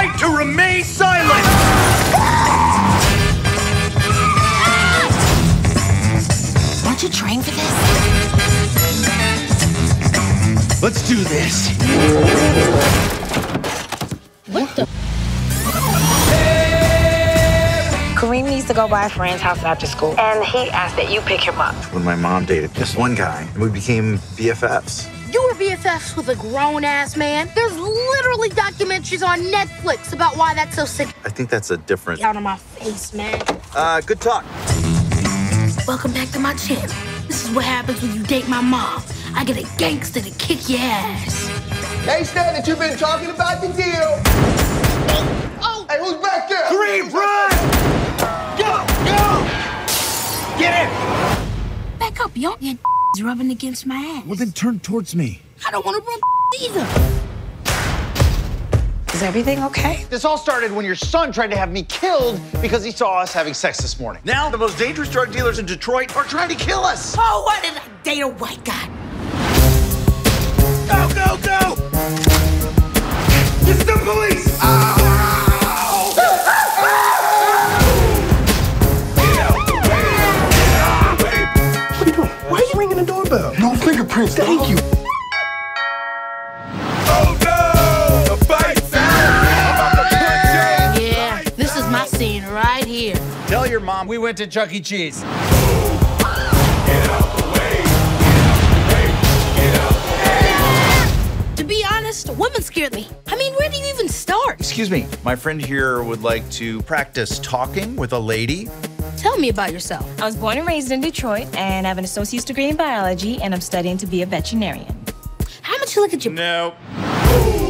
right to remain silent! Weren't you trained for this? Let's do this. What the? Kareem needs to go by a friend's house after school, and he asked that you pick him up. When my mom dated just one guy, and we became BFFs. You were BFFs with a grown-ass man? There's literally documentaries on Netflix about why that's so sick. I think that's a different... Out of my face, man. Good talk. Welcome back to my channel. This is what happens when you date my mom. I get a gangster to kick your ass. Hey, Stan, that you've been talking about the deal. Oh! Hey, who's back there? Kareem, run! Go! Go! Get him! Back up, yo. Your is rubbing against my ass. Well, then turn towards me. I don't want to rub either. Is everything okay? This all started when your son tried to have me killed because he saw us having sex this morning. Now the most dangerous drug dealers in Detroit are trying to kill us. Oh, why did I date a white guy? Go, go, go! It's the police! Ow! Get out the way! Get out the way! What are you doing? Why are you ringing the doorbell? No fingerprints, thank you. Oh no! The fight's out! I'm about to punch you! Yeah, this is my scene right here. Tell your mom we went to Chuck E. Cheese. Get out the way! Get out the way! To be honest, women scared me. I mean, where do you even start? Excuse me, my friend here would like to practice talking with a lady. Tell me about yourself. I was born and raised in Detroit, and I have an associate's degree in biology, and I'm studying to be a veterinarian. How much you look at your... No. Oh!